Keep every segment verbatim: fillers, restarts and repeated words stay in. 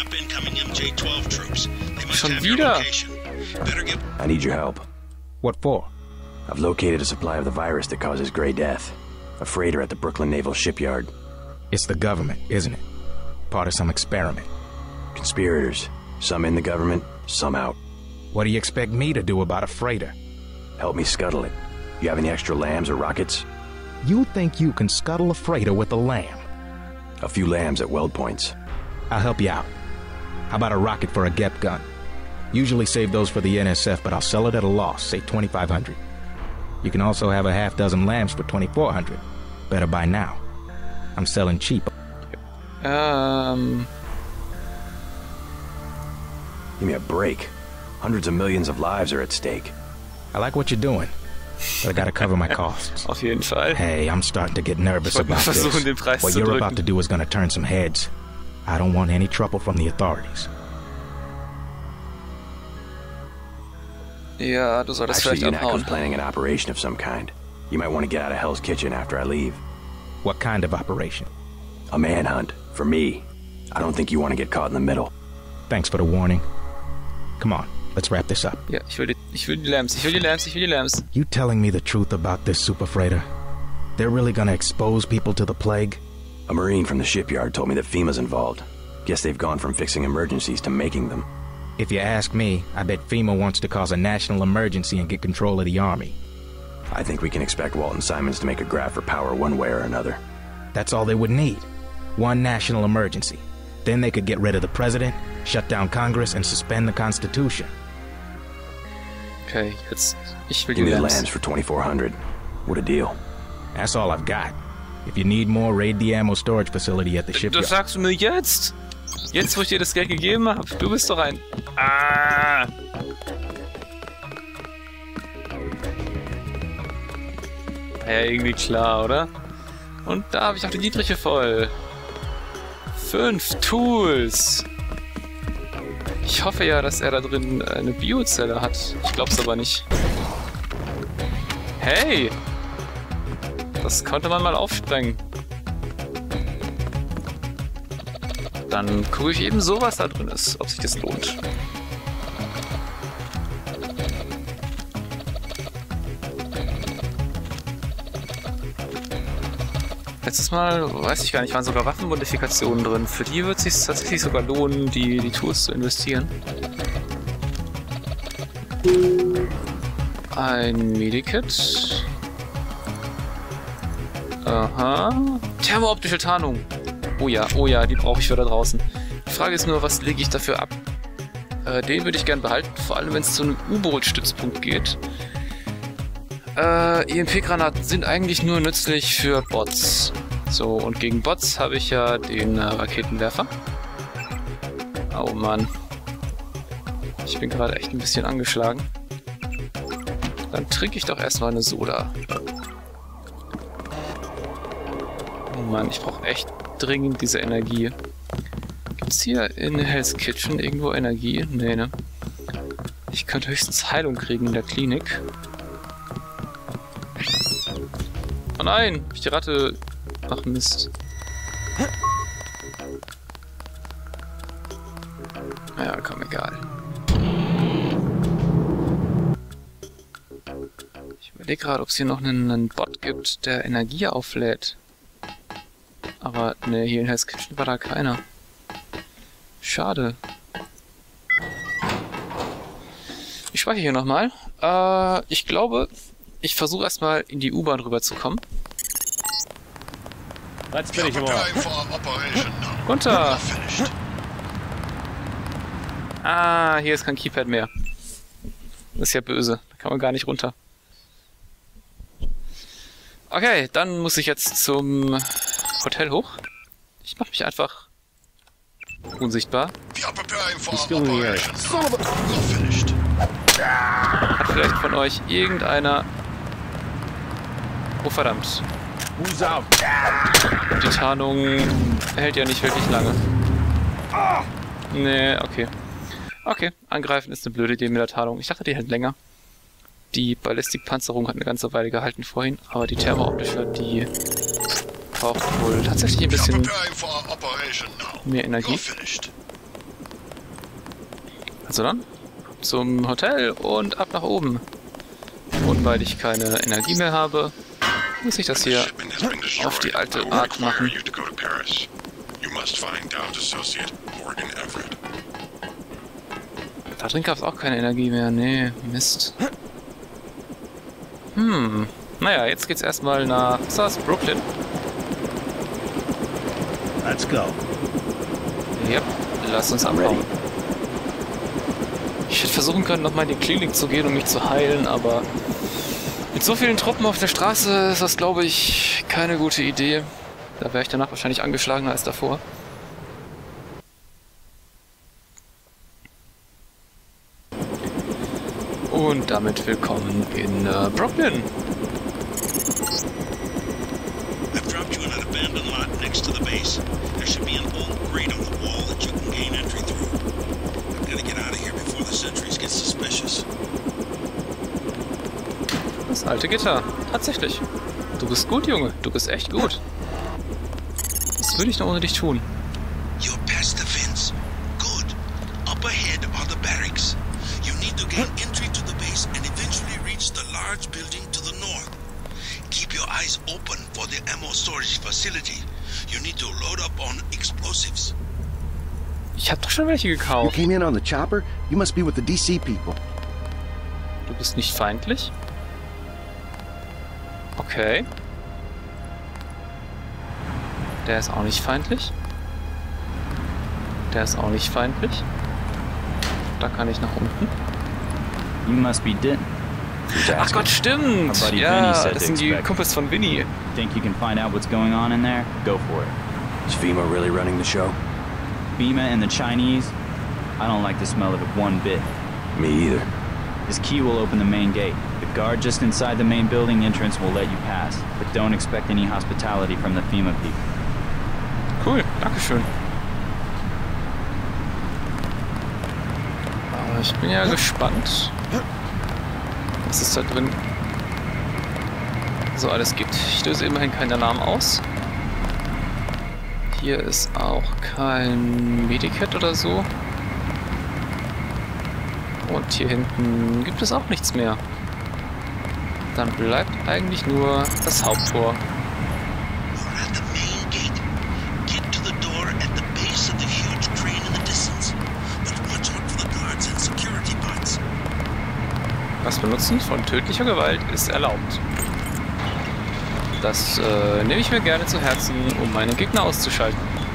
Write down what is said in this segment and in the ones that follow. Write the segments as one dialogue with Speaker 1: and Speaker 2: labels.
Speaker 1: Schon wieder?
Speaker 2: I need your help.
Speaker 3: What for?
Speaker 2: I've located a supply of the virus that causes Grey Death. A freighter at the Brooklyn Naval Shipyard.
Speaker 3: It's the government, isn't it? Part of some experiment.
Speaker 2: Conspirators. Some in the government, some out.
Speaker 3: What do you expect me to do about a freighter?
Speaker 2: Help me scuttle it. You have any extra lambs or rockets?
Speaker 3: You think you can scuttle a freighter with a lamb?
Speaker 2: A few lambs at weld points.
Speaker 3: I'll help you out. How about a rocket for a G E P gun? Usually save those for the N S F, but I'll sell it at a loss, say twenty-five hundred. You can also have a half dozen lambs for twenty-four hundred. Better buy now. I'm selling cheap.
Speaker 1: Um.
Speaker 2: Give me a break. Hundreds of millions of lives are at stake.
Speaker 3: I like what you're doing, but I gotta cover my costs.
Speaker 1: Auf jeden Fall.
Speaker 3: Hey, I'm starting to get nervous
Speaker 1: Ich wollte mal
Speaker 3: about
Speaker 1: versuchen, den
Speaker 3: this.
Speaker 1: Preis
Speaker 3: What
Speaker 1: zu
Speaker 3: you're
Speaker 1: drücken.
Speaker 3: about to do is gonna turn some heads. I don't want any trouble from the authorities.
Speaker 1: Ja, du solltest
Speaker 2: Actually,
Speaker 1: vielleicht
Speaker 2: UNATCO's
Speaker 1: abhauen.
Speaker 2: planning an operation of some kind. You might want to get out of Hell's Kitchen after I leave.
Speaker 3: What kind of operation?
Speaker 2: A manhunt. For me. I don't think you want to get caught in the middle.
Speaker 3: Thanks for the warning. Come on, let's wrap this up.
Speaker 1: Ja, ich will die, ich will die Lambs, ich will die Lambs, ich will die Lambs.
Speaker 3: You telling me the truth about this super freighter? They're really gonna expose people to the plague?
Speaker 2: A Marine from the shipyard told me that FEMA's involved. Guess they've gone from fixing emergencies to making them.
Speaker 3: If you ask me, I bet FEMA wants to cause a national emergency and get control of the army.
Speaker 2: I think we can expect Walton Simons to make a grab for power one way or another.
Speaker 3: That's all they would need. One national emergency. Then they could get rid of the president, shut down Congress, and suspend the Constitution.
Speaker 1: Okay, jetzt, ich will die
Speaker 2: Give me the
Speaker 1: Lambs.
Speaker 2: lambs for twenty-four hundred. What a deal.
Speaker 3: That's all I've got. If you need more, raid the ammo storage facility at the shipyard.
Speaker 1: Das sagst du mir jetzt? Jetzt, wo ich dir das Geld gegeben habe? Du bist doch ein... Ah! Ja, irgendwie klar, oder? Und da habe ich auch die Dietriche voll. Fünf Tools. Ich hoffe ja, dass er da drin eine Biozelle hat. Ich glaub's aber nicht. Hey! Das konnte man mal aufsprengen. Dann gucke ich eben so, was da drin ist, ob sich das lohnt. Letztes Mal, weiß ich gar nicht, waren sogar Waffenmodifikationen drin. Für die wird es sich tatsächlich sogar lohnen, die, die Tools zu investieren. Ein Medikit. Aha. Thermooptische Tarnung. Oh ja, oh ja, die brauche ich für da draußen. Die Frage ist nur, was lege ich dafür ab? Äh, den würde ich gern behalten, vor allem wenn es zu einem U-Boot-Stützpunkt geht. Äh, E M P-Granaten sind eigentlich nur nützlich für Bots. So, und gegen Bots habe ich ja den äh, Raketenwerfer. Oh Mann. Ich bin gerade echt ein bisschen angeschlagen. Dann trinke ich doch erstmal eine Soda. Oh Mann, ich brauche echt dringend diese Energie. Gibt's hier in Hell's Kitchen irgendwo Energie? Nee, ne? Ich könnte höchstens Heilung kriegen in der Klinik. Oh nein! Hab ich die Ratte... Ach Mist. Ja, komm, egal. Ich überlege gerade, ob es hier noch einen, einen Bot gibt, der Energie auflädt. Aber ne, hier in Hell's Kitchen war da keiner. Schade. Ich speichere hier nochmal. Äh, ich glaube, ich versuche erstmal in die U-Bahn rüberzukommen.
Speaker 4: Let's finish him off.
Speaker 1: Runter! Ah, hier ist kein Keypad mehr. Das ist ja böse. Da kann man gar nicht runter. Okay, dann muss ich jetzt zum Hotel hoch. Ich mache mich einfach unsichtbar.
Speaker 4: He's still in the area.
Speaker 1: Hat vielleicht von euch irgendeiner... Oh verdammt.
Speaker 4: Who's out?
Speaker 1: Die Tarnung hält ja nicht wirklich lange. Nee, okay. Okay, angreifen ist eine blöde Idee mit der Tarnung. Ich dachte, die hält länger. Die Ballistikpanzerung hat eine ganze Weile gehalten vorhin, aber die thermooptische, die braucht wohl tatsächlich ein bisschen mehr Energie. Also dann zum Hotel und ab nach oben. Und weil ich keine Energie mehr habe, muss ich das hier auf die alte Art machen. Da drin gab es auch keine Energie mehr. Nee, Mist. Hm. Naja, jetzt geht's erstmal nach South Brooklyn.
Speaker 5: Let's go.
Speaker 1: Yep, lass uns abhauen. Ich hätte versuchen können, nochmal in die Klinik zu gehen, um mich zu heilen, aber mit so vielen Truppen auf der Straße ist das, glaube ich, keine gute Idee. Da wäre ich danach wahrscheinlich angeschlagener als davor. Und damit willkommen in uh, Brooklyn.
Speaker 6: I've dropped you in an abandoned lot next to the base. There should be an old grate on the wall that you can gain entry through. I'm gonna get out of here before the sentries get suspicious.
Speaker 1: Das alte Gitter. Tatsächlich. Du bist gut, Junge. Du bist echt gut. Was würde ich noch ohne dich tun?
Speaker 6: You're past the fence. Good. Up ahead are the barracks. You need to gain entry to the base and eventually reach the large building to the north. Keep your eyes open for the ammo storage facility. You need to load up on explosives.
Speaker 1: Ich habe doch schon welche
Speaker 5: You
Speaker 1: gekauft.
Speaker 5: came in on the chopper? You must be with the D C people.
Speaker 1: Du bist nicht feindlich? Okay. Der ist auch nicht feindlich. Der ist auch nicht feindlich. Da kann ich nach unten.
Speaker 7: You must be Denton.
Speaker 1: Ach Gott, stimmt!
Speaker 7: My buddy Vinny
Speaker 1: Ja,
Speaker 7: said
Speaker 1: das
Speaker 7: to
Speaker 1: sind die
Speaker 7: expect.
Speaker 1: Kumpels von Vinny.
Speaker 7: Think you can find out what's going on in there? Go for it.
Speaker 2: Is FEMA really running the show?
Speaker 7: FEMA and the Chinese? I don't like the smell of it one bit.
Speaker 2: Me either.
Speaker 7: This key will open the main gate. The guard just inside the main building entrance will let you pass, but don't expect any hospitality from the FEMA people.
Speaker 1: Cool, dankeschön. Aber ich bin ja gespannt, was es da drin so alles gibt. Ich löse immerhin keinen Alarm aus. Hier ist auch kein Medikit oder so. Und hier hinten gibt es auch nichts mehr. Dann bleibt eigentlich nur das Haupttor.
Speaker 6: You're at the main gate. Get to the door at the base of the huge crane in the distance. But watch out for the guards and security bots.
Speaker 1: Das Benutzen von tödlicher Gewalt ist erlaubt. Das äh, nehme ich mir gerne zu Herzen, um meine Gegner auszuschalten.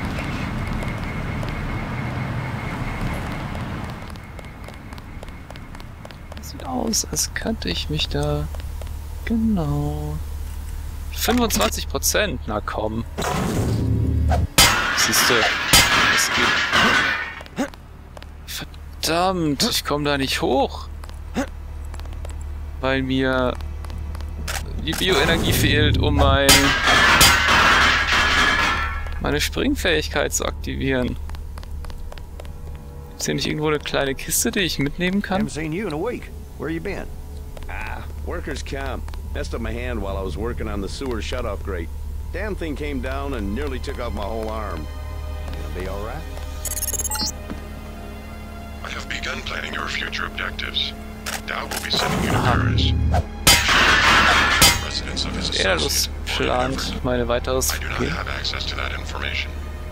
Speaker 1: Sieht aus, als könnte ich mich da... Genau... fünfundzwanzig Prozent, na komm. Siehste, es geht... Verdammt, ich komme da nicht hoch. Weil mir die Bioenergie fehlt, um mein meine Springfähigkeit zu aktivieren. Ist hier nicht irgendwo eine kleine Kiste, die ich mitnehmen kann?
Speaker 5: Haven't seen you in a week. Where you been?
Speaker 4: Ah, workers' camp. Messed up my hand while I was working on the sewer shut-off grate. Damn thing came down and nearly took off my whole arm. You'll be all right?
Speaker 8: I have begun planning your future objectives. Dow will be sending you to Paris. Residence of his
Speaker 1: Er
Speaker 8: associate,
Speaker 1: plant meine weiteres
Speaker 8: I do not
Speaker 1: Vorgehen.
Speaker 8: have access to that information.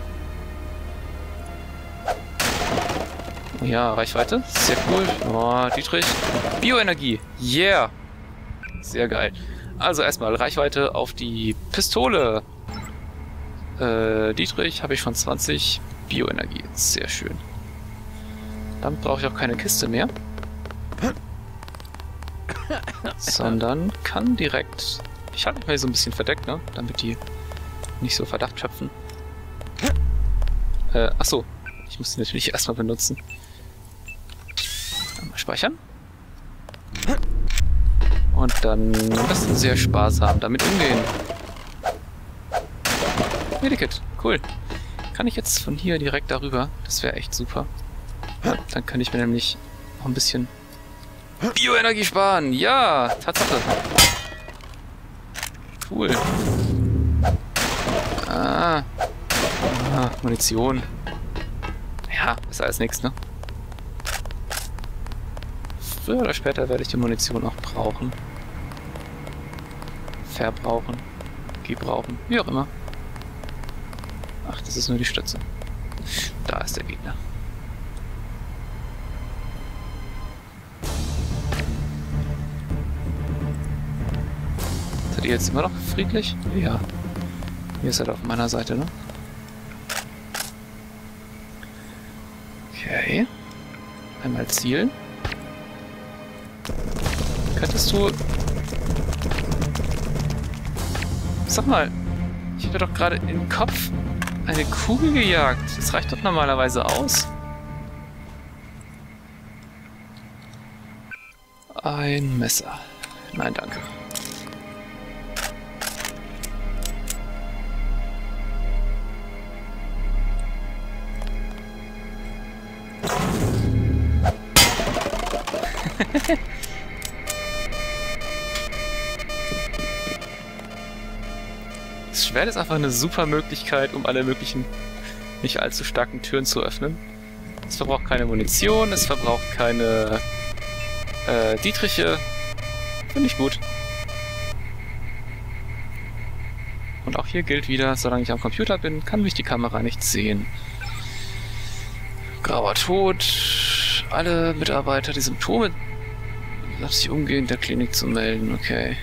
Speaker 1: Ja, Reichweite. Sehr cool. Oh, Dietrich. Bioenergie. Yeah. Sehr geil. Also erstmal Reichweite auf die Pistole. Äh, Dietrich habe ich schon zwanzig. Bioenergie. Sehr schön. Dann brauche ich auch keine Kiste mehr. Sondern kann direkt... Ich halte mich mal so ein bisschen verdeckt, ne? Damit die nicht so Verdacht schöpfen. Äh, achso. Ich muss die natürlich erstmal benutzen. Mal speichern. Und dann am besten sehr sparsam damit umgehen. Medikit, cool. Kann ich jetzt von hier direkt darüber? Das wäre echt super. Ja, dann kann ich mir nämlich noch ein bisschen Bioenergie sparen. Ja, Tatsache. Cool. Ah. ah Munition. Ja, ist alles nichts, ne? Früher oder später werde ich die Munition auch brauchen. Verbrauchen. Gebrauchen. Wie auch immer. Ach, das ist nur die Stütze. Da ist der Gegner. Seid ihr jetzt immer noch friedlich? Ja. Ihr seid auf meiner Seite, ne? Okay. Einmal zielen. Könntest du... Sag mal, ich habe doch gerade in den Kopf eine Kugel gejagt. Das reicht doch normalerweise aus. Ein Messer. Nein, danke. Das Schwert ist einfach eine super Möglichkeit, um alle möglichen nicht allzu starken Türen zu öffnen. Es verbraucht keine Munition, es verbraucht keine äh, Dietriche. Finde ich gut. Und auch hier gilt wieder, solange ich am Computer bin, kann mich die Kamera nicht sehen. Grauer Tod. Alle Mitarbeiter die Symptome lass sie umgehend der Klinik zu melden. Okay.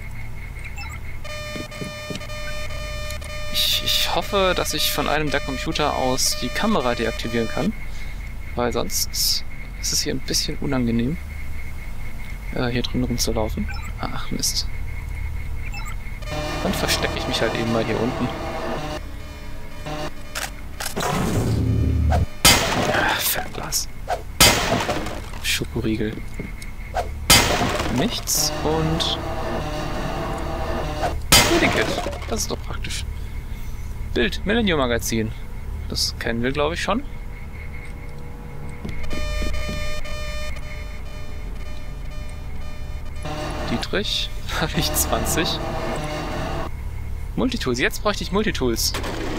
Speaker 1: Ich, ich hoffe, dass ich von einem der Computer aus die Kamera deaktivieren kann. Weil sonst ist es hier ein bisschen unangenehm, äh, hier drin rumzulaufen. Ach Mist. Dann verstecke ich mich halt eben mal hier unten. Ah, Fernglas. Schokoriegel. Nichts und... Medikit. Das ist doch praktisch. Bild, Millennium Magazin. Das kennen wir, glaube ich, schon. Dietrich. Habe ich zwanzig. Multitools. Jetzt bräuchte ich Multitools.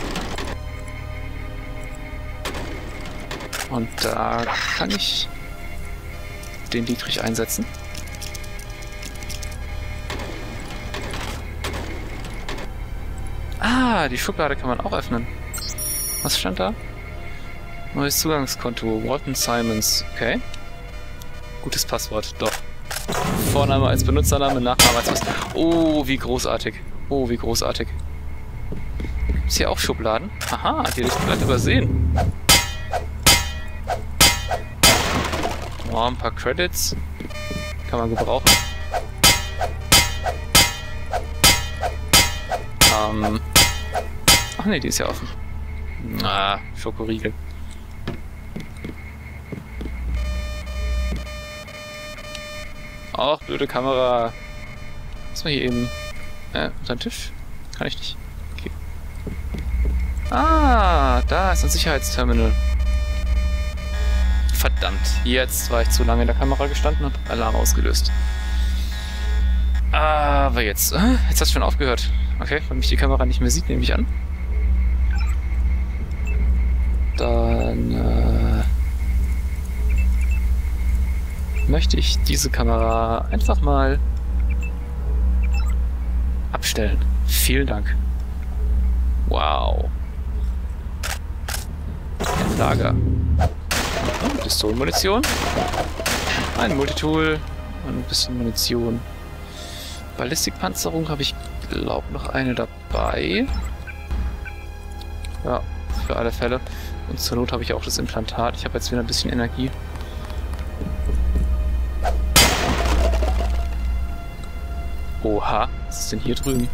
Speaker 1: Und da kann ich den Dietrich einsetzen. Ah, die Schublade kann man auch öffnen. Was stand da? Neues Zugangskonto. Walton Simons. Okay. Gutes Passwort. Doch. Vorname als Benutzername, Nachname als was. Oh, wie großartig. Oh, wie großartig. Gibt's hier auch Schubladen? Aha, die hätte ich vielleicht übersehen. Oh, ein paar Credits. Kann man gebrauchen. Ähm. Ach ne, die ist ja offen. Ah, Schokoriegel. Ach, blöde Kamera. Was war hier eben? Äh, unter den Tisch? Kann ich nicht. Okay. Ah, da ist ein Sicherheitsterminal. Verdammt, jetzt war ich zu lange in der Kamera gestanden und Alarm ausgelöst. Aber jetzt, äh, jetzt hat es schon aufgehört. Okay, weil mich die Kamera nicht mehr sieht, nehme ich an. Dann äh, möchte ich diese Kamera einfach mal abstellen. Vielen Dank. Wow. Ein Lager. Oh, Pistolenmunition. Ein Multitool. Und ein bisschen Munition. Ballistikpanzerung habe ich, glaube noch eine dabei. Ja, für alle Fälle. Und zur Not habe ich auch das Implantat. Ich habe jetzt wieder ein bisschen Energie. Oha, was ist denn hier drüben?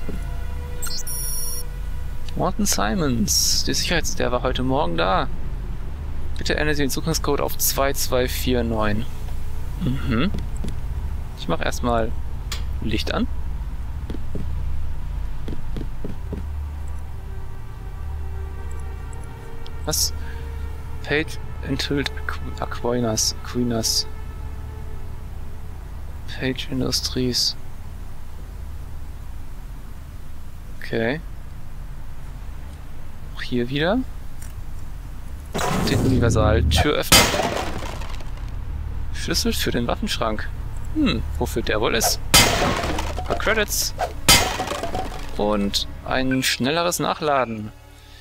Speaker 1: Walton Simons. Die Sicherheits... Der war heute Morgen da. Bitte ändern Sie den Zugangscode auf zwei zwei vier neun. Mhm. Ich mache erstmal Licht an. Was? Page enthüllt Aquinas. Aquinas. Page Industries. Okay. Auch hier wieder. Den Universal Türöffner. Schlüssel für den Waffenschrank. Hm, wofür der wohl ist. Ein paar Credits. Und ein schnelleres Nachladen.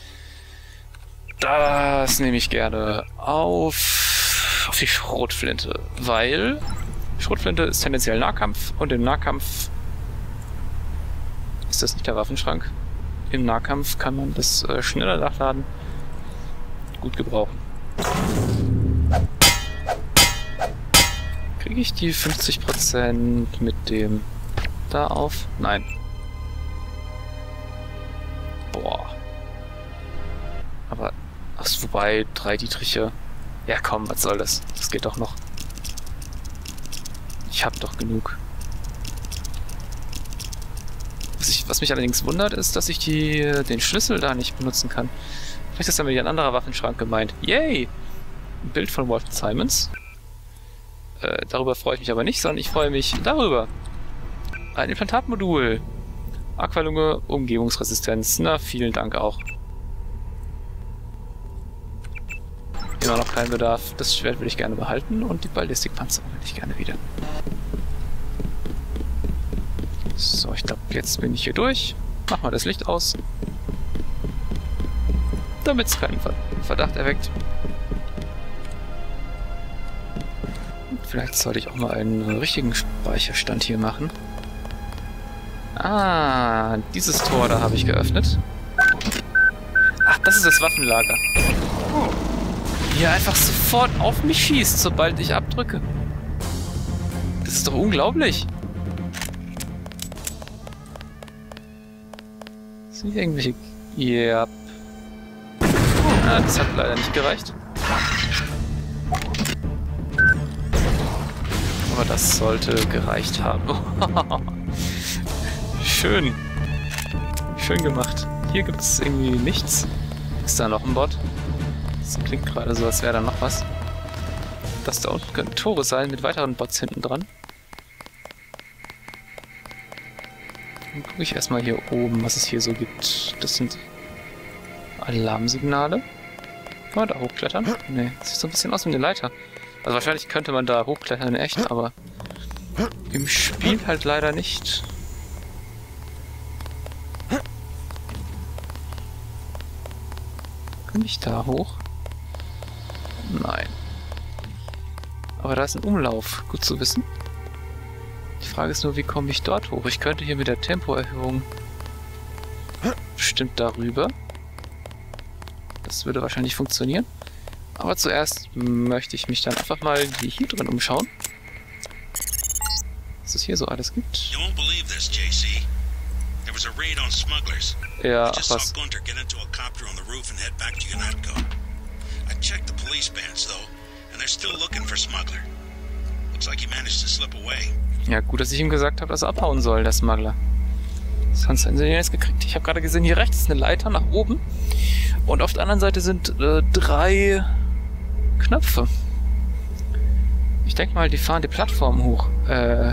Speaker 1: Das nehme ich gerne auf, auf die Schrotflinte. Weil Schrotflinte ist tendenziell Nahkampf. Und im Nahkampf ist das nicht der Waffenschrank. Im Nahkampf kann man das äh, schneller nachladen gut gebrauchen. Kriege ich die fünfzig Prozent mit dem da auf? Nein. Boah. Aber, ach, wobei, drei Dietriche. Ja komm, was soll das? Das geht doch noch. Ich hab doch genug. Was, ich, was mich allerdings wundert, ist, dass ich die, den Schlüssel da nicht benutzen kann. Vielleicht ist damit ein anderer Waffenschrank gemeint. Yay! Ein Bild von Walton Simons. Äh, darüber freue ich mich aber nicht, sondern ich freue mich darüber. Ein Implantatmodul. Aqualunge, Umgebungsresistenz. Na, vielen Dank auch. Immer noch kein Bedarf. Das Schwert würde ich gerne behalten und die Ballistikpanzerung hätte ich gerne wieder. So, ich glaube, jetzt bin ich hier durch. Mach mal das Licht aus. Damit es keinen Verdacht erweckt. Und vielleicht sollte ich auch mal einen richtigen Speicherstand hier machen. Ah, dieses Tor da habe ich geöffnet. Ach, das ist das Waffenlager. Wie er einfach sofort auf mich schießt, sobald ich abdrücke. Das ist doch unglaublich. Sind hier irgendwelche... Ja. Ah, das hat leider nicht gereicht. Aber das sollte gereicht haben. Schön. Schön gemacht. Hier gibt es irgendwie nichts. Ist da noch ein Bot? Das klingt gerade so, als wäre da noch was. Das da unten könnten Tore sein mit weiteren Bots hinten dran. Dann gucke ich erstmal hier oben, was es hier so gibt. Das sind Alarmsignale. Kann man da hochklettern? Ne, das sieht so ein bisschen aus wie eine Leiter. Also wahrscheinlich könnte man da hochklettern in echt, aber im Spiel halt leider nicht. Kann ich da hoch? Nein. Aber da ist ein Umlauf. Gut zu wissen. Die Frage ist nur, wie komme ich dort hoch? Ich könnte hier mit der Tempoerhöhung bestimmt darüber. Das würde wahrscheinlich funktionieren. Aber zuerst möchte ich mich dann einfach mal hier drin umschauen. Was es hier so alles gibt. Ja, ach was. Ja, gut, dass ich ihm gesagt habe, dass er abhauen soll, der Smuggler. Sonst hätten sie ihn jetzt gekriegt. Ich habe gerade gesehen, hier rechts ist eine Leiter nach oben. Und auf der anderen Seite sind äh, drei Knöpfe. Ich denke mal, die fahren die Plattform hoch. Äh...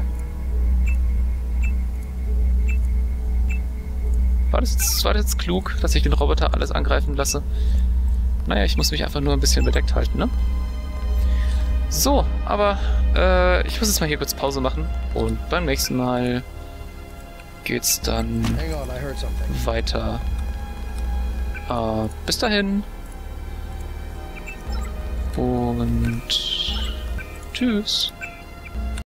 Speaker 1: War das, jetzt, war das jetzt klug, dass ich den Roboter alles angreifen lasse? Naja, ich muss mich einfach nur ein bisschen bedeckt halten, ne? So, aber äh, ich muss jetzt mal hier kurz Pause machen. Und beim nächsten Mal geht's dann weiter. Äh, bis dahin. Und tschüss.